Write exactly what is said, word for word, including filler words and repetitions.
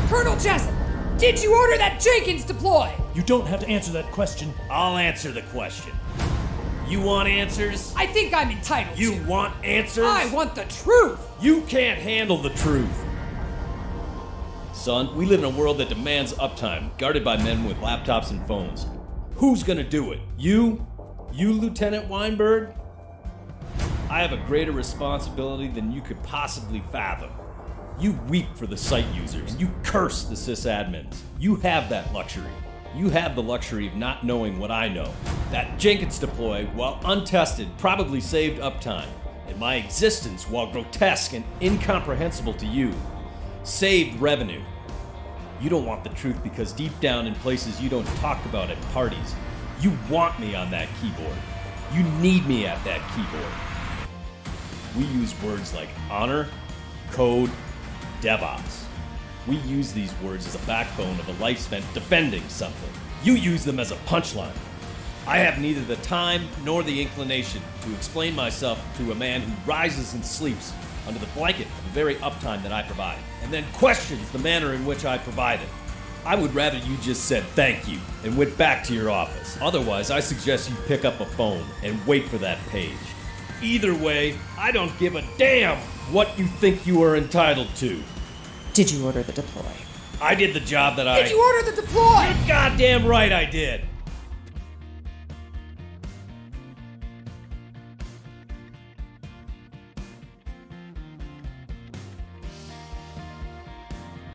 Colonel Jessup, did you order that Jenkins deploy? You don't have to answer that question. I'll answer the question. You want answers? I think I'm entitled You to. want answers? I want the truth. You can't handle the truth. Son, we live in a world that demands uptime, guarded by men with laptops and phones. Who's gonna do it? You? You, Lieutenant Weinberg? I have a greater responsibility than you could possibly fathom. You weep for the site users, and you curse the sysadmins. You have that luxury. You have the luxury of not knowing what I know. That Jenkins deploy, while untested, probably saved uptime. And my existence, while grotesque and incomprehensible to you, saved revenue. You don't want the truth because deep down in places you don't talk about at parties, you want me on that keyboard. You need me at that keyboard. We use words like honor, code, DevOps. We use these words as a backbone of a life spent defending something. You use them as a punchline. I have neither the time nor the inclination to explain myself to a man who rises and sleeps under the blanket of the very uptime that I provide, and then questions the manner in which I provide it. I would rather you just said thank you and went back to your office. Otherwise, I suggest you pick up a phone and wait for that page. Either way, I don't give a damn what you think you are entitled to. Did you order the deploy? I did the job that I... Did you order the deploy? You're goddamn right I did.